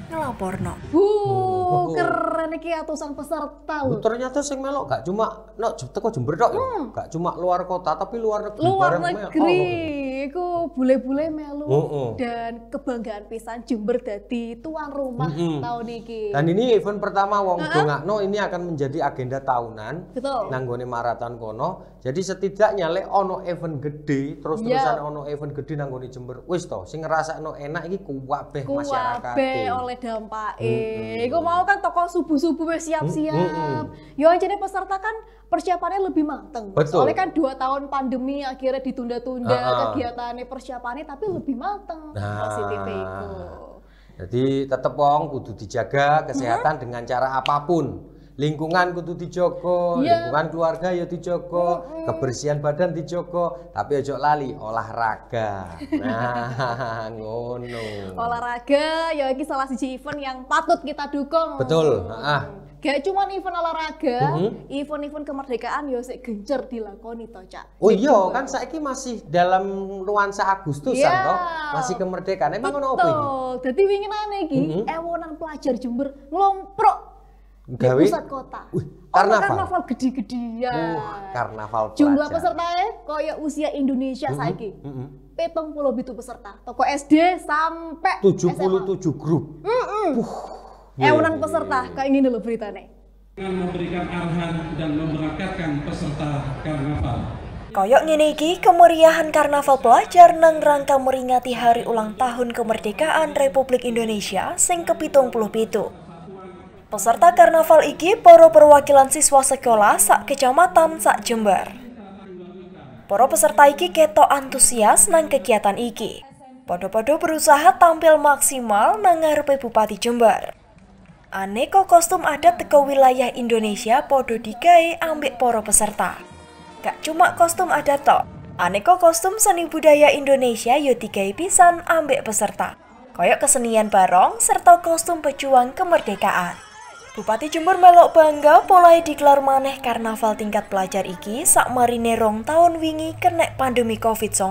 ngelaporno. Keren iki atusan peserta lho. Ternyata sing melok gak cuma teko Jember tok ya. Gak cuma luar kota tapi luar negeri. Luar negeri. Iku bule-bule melu dan kebanggaan pisan Jember dadi tuan rumah tahun iki. Dan ini event pertama wong dongakno ini akan menjadi agenda tahunan. Betul. Nanggone maraton kono. Jadi setidaknya lek ono event gede terus-terusan ono event gede nanggone Jember. Wis to sing ngrasakno enak iki kuwabeh masyarakat. Kuwabeh oleh dampake. Iku mau kan toko subuh-subuh wis siap-siap. Yo anjene peserta kan persiapannya lebih mateng. Betul. Soalnya kan 2 tahun pandemi akhirnya ditunda-tunda kegiatannya persiapannya tapi lebih mateng. Positif itu. Jadi tetep wong kudu dijaga kesehatan dengan cara apapun. Lingkungan kudu dijogo, lingkungan keluarga ya dijogo, kebersihan badan dijogo, tapi ojo lali olahraga. Nah, ngono. Olahraga ya iki salah siji event yang patut kita dukung. Betul, Gak cuma event olahraga, event-event kemerdekaan ya sik gencer dilakoni to, Cak. Oh iya, kan saiki masih dalam nuansa Agustusan toh, masih kemerdekaan. Emang ngono apa iki? Dadi winginane iki ewonan pelajar Jember nglomprok di pusat kota. Karnaval gede-gedean. Karnaval pelajar. Jumlah pesertanya kaya usia Indonesia saiki. 77 peserta. Toko SD sampai 77 grup. Ewonan peserta kayak gini loh beritanya. Dengan memberikan arahan dan memberangkatkan peserta karnaval. Koyok ngene iki kemeriahan karnaval pelajar nang rangka meringati hari ulang tahun kemerdekaan Republik Indonesia sing ke-77. Peserta karnaval iki para perwakilan siswa sekolah sak kecamatan sak Jember. Para peserta iki ketok antusias nang kegiatan iki. Podo-podo berusaha tampil maksimal nang ngarepe Bupati Jember. Aneka kostum adat teko wilayah Indonesia podo digawe ambek para peserta. Gak cuma kostum adat tok, aneka kostum seni budaya Indonesia yo digawe pisan ambek peserta. Koyok kesenian barong serta kostum pejuang kemerdekaan. Bupati Jember melok bangga polai digelar maneh karnaval tingkat pelajar iki sak marine rong tahun wingi kena pandemi Covid-19.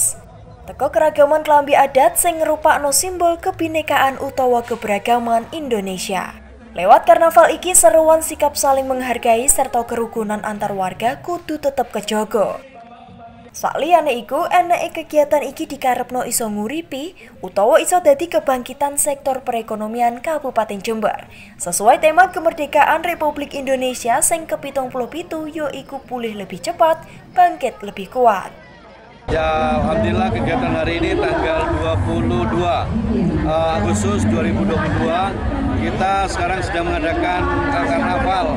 Teko keragaman klambi adat sing ngerupakno simbol kebinekaan utawa keberagaman Indonesia. Lewat karnaval iki seruan sikap saling menghargai serta kerukunan antar warga kudu tetep kejogo. Sakliyane iku eneke kegiatan iki dikarepno iso nguripi utawa iso dadi kebangkitan sektor perekonomian Kabupaten Jember. Sesuai tema kemerdekaan Republik Indonesia sing ke-77 yaiku pulih lebih cepat, bangkit lebih kuat. Ya, alhamdulillah kegiatan hari ini tanggal 22 Agustus 2022 kita sekarang sedang mengadakan karnaval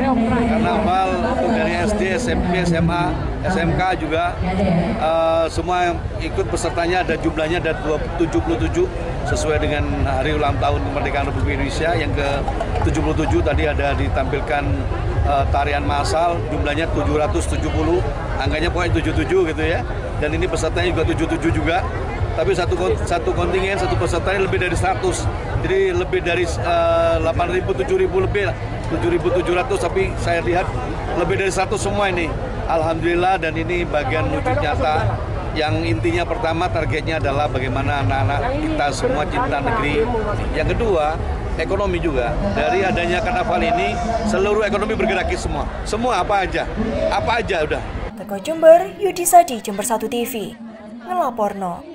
untuk dari SD, SMP, SMA, SMK juga semua yang ikut pesertanya ada jumlahnya ada 77 sesuai dengan hari ulang tahun kemerdekaan Republik Indonesia yang ke-77 tadi ada ditampilkan tarian massal jumlahnya 770 angkanya pokoknya 77 gitu ya. Dan ini pesertanya juga 77 juga, tapi satu kontingen, satu pesertanya lebih dari 100. Jadi lebih dari 8.000, 7.000 lebih lah, 7.700, tapi saya lihat lebih dari 100 semua ini. Alhamdulillah, dan ini bagian wujud nyata yang intinya pertama targetnya adalah bagaimana anak-anak kita semua cinta negeri. Yang kedua, ekonomi juga. Dari adanya karnaval ini, seluruh ekonomi bergerak semua. Semua apa aja udah. Teko Jember, Yudi Sadi, Jember 1 TV, ngelaporno.